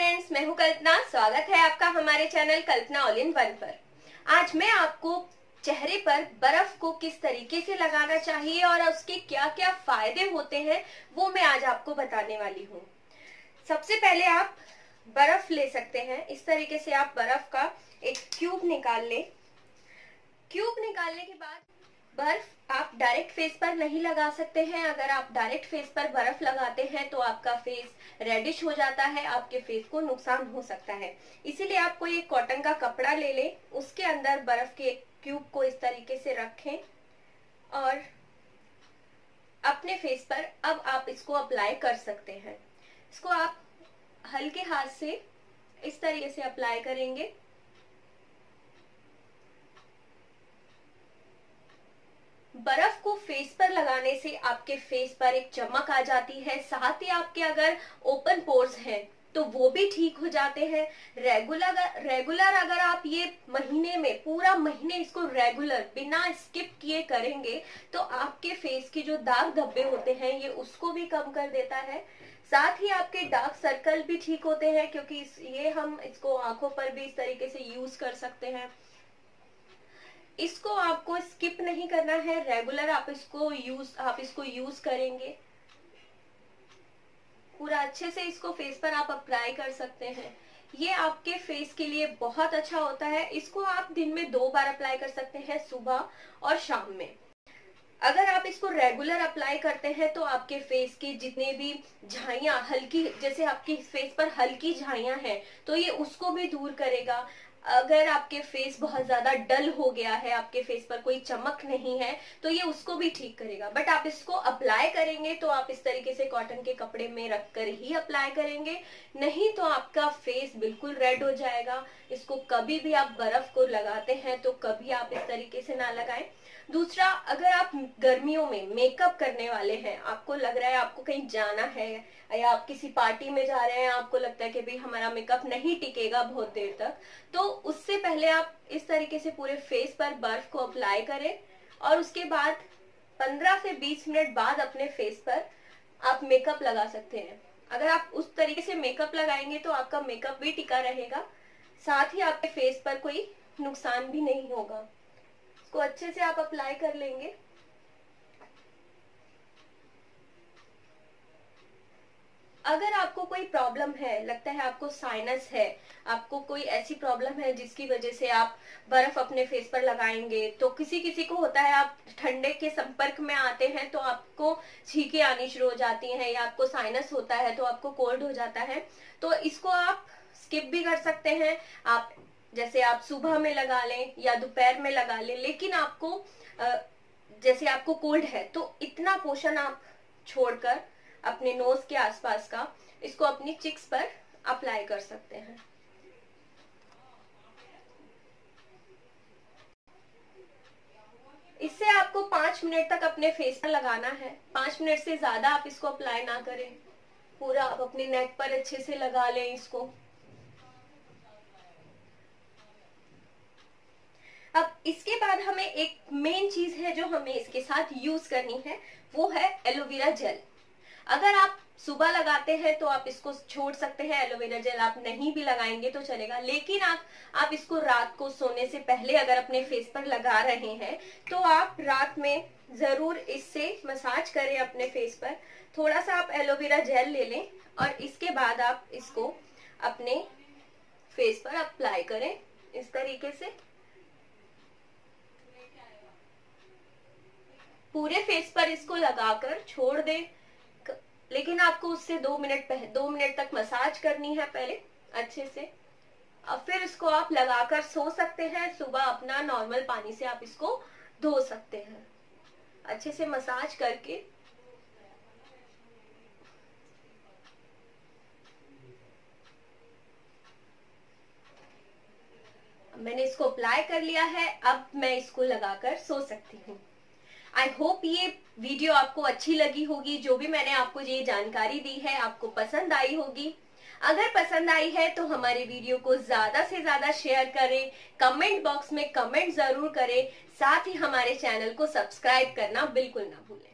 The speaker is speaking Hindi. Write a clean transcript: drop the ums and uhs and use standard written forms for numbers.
फ्रेंड्स, मैं हूं कल्पना। स्वागत है आपका हमारे channel Kalpana all in one पर। आज मैं आपको चेहरे पर बर्फ को किस तरीके से लगाना चाहिए और उसके क्या क्या फायदे होते हैं वो मैं आज आपको बताने वाली हूँ। सबसे पहले आप बर्फ ले सकते हैं। इस तरीके से आप बर्फ का एक क्यूब निकाल लें। क्यूब निकालने के बाद बर्फ आप डायरेक्ट फेस पर नहीं लगा सकते हैं। अगर आप डायरेक्ट फेस पर बर्फ लगाते हैं तो आपका फेस रेडिश हो जाता है, आपके फेस को नुकसान हो सकता है। इसीलिए आप कोई एक कॉटन का कपड़ा ले लें, उसके अंदर बर्फ के क्यूब को इस तरीके से रखें और अपने फेस पर अब आप इसको अप्लाई कर सकते हैं। इसको आप हल्के हाथ से इस तरीके से अप्लाई करेंगे। बर्फ को फेस पर लगाने से आपके फेस पर एक चमक आ जाती है, साथ ही आपके अगर ओपन पोर्स हैं तो वो भी ठीक हो जाते हैं। रेगुलर अगर आप ये महीने में पूरा महीने इसको रेगुलर बिना स्किप किए करेंगे तो आपके फेस के जो दाग धब्बे होते हैं ये उसको भी कम कर देता है। साथ ही आपके डार्क सर्कल भी ठीक होते हैं, क्योंकि ये हम इसको आंखों पर भी इस तरीके से यूज कर सकते हैं। इसको आपको स्किप नहीं करना है, रेगुलर आप इसको यूज करेंगे। पूरा अच्छे से इसको फेस पर आप अप्लाई कर सकते हैं। ये आपके फेस के लिए बहुत अच्छा होता है। इसको आप दिन में 2 बार अप्लाई कर सकते हैं, सुबह और शाम में। अगर आप इसको रेगुलर अप्लाई करते हैं तो आपके फेस की जितने भी झाइयां हल्की, जैसे आपके फेस पर हल्की झाइयां हैं तो ये उसको भी दूर करेगा। अगर आपके फेस बहुत ज्यादा डल हो गया है, आपके फेस पर कोई चमक नहीं है, तो ये उसको भी ठीक करेगा। बट आप इसको अप्लाई करेंगे तो आप इस तरीके से कॉटन के कपड़े में रखकर ही अप्लाई करेंगे, नहीं तो आपका फेस बिल्कुल रेड हो जाएगा। इसको कभी भी आप बर्फ को लगाते हैं तो कभी आप इस तरीके से ना लगाएं। दूसरा, अगर आप गर्मियों में मेकअप करने वाले हैं, आपको लग रहा है आपको कहीं जाना है या आप किसी पार्टी में जा रहे हैं, आपको लगता है कि भाई हमारा मेकअप नहीं टिकेगा बहुत देर तक, तो उससे पहले आप इस तरीके से पूरे फेस पर बर्फ को अप्लाई करें और उसके बाद 15 से 20 मिनट बाद अपने फेस पर आप मेकअप लगा सकते हैं। अगर आप उस तरीके से मेकअप लगाएंगे तो आपका मेकअप भी टिका रहेगा, साथ ही आपके फेस पर कोई नुकसान भी नहीं होगा। इसको अच्छे से आप अप्लाई कर लेंगे। अगर आपको कोई प्रॉब्लम है, लगता है आपको साइनस है, आपको कोई ऐसी प्रॉब्लम है जिसकी वजह से आप बर्फ अपने फेस पर लगाएंगे, तो किसी किसी को होता है आप ठंडे के संपर्क में आते हैं तो आपको छींकें आनी शुरू हो जाती हैं, या आपको साइनस होता है तो आपको कोल्ड हो जाता है, तो इसको आप स्किप भी कर सकते हैं। आप जैसे आप सुबह में लगा लें या दोपहर में लगा लें, लेकिन आपको जैसे आपको कोल्ड है तो इतना पोर्शन आप छोड़कर अपने नोज के आसपास का इसको अपनी चिक्स पर अप्लाई कर सकते हैं। इससे आपको 5 मिनट तक अपने फेस पर लगाना है। 5 मिनट से ज्यादा आप इसको अप्लाई ना करें। पूरा आप अपने नेक पर अच्छे से लगा लें इसको। अब इसके बाद हमें एक मेन चीज है जो हमें इसके साथ यूज करनी है, वो है एलोवेरा जेल। अगर आप सुबह लगाते हैं तो आप इसको छोड़ सकते हैं, एलोवेरा जेल आप नहीं भी लगाएंगे तो चलेगा, लेकिन आप इसको रात को सोने से पहले अगर अपने फेस पर लगा रहे हैं तो आप रात में जरूर इससे मसाज करें अपने फेस पर। थोड़ा सा आप एलोवेरा जेल ले लें और इसके बाद आप इसको अपने फेस पर अप्लाई करें इस तरीके से। पूरे फेस पर इसको लगाकर छोड़ दें, लेकिन आपको उससे 2 मिनट तक मसाज करनी है पहले अच्छे से। अब फिर इसको आप लगाकर सो सकते हैं। सुबह अपना नॉर्मल पानी से आप इसको धो सकते हैं अच्छे से मसाज करके। मैंने इसको अप्लाई कर लिया है, अब मैं इसको लगाकर सो सकती हूँ। आई होप ये वीडियो आपको अच्छी लगी होगी। जो भी मैंने आपको ये जानकारी दी है आपको पसंद आई होगी। अगर पसंद आई है तो हमारे वीडियो को ज्यादा से ज्यादा शेयर करें, कमेंट बॉक्स में कमेंट जरूर करें, साथ ही हमारे चैनल को सब्सक्राइब करना बिल्कुल ना भूलें।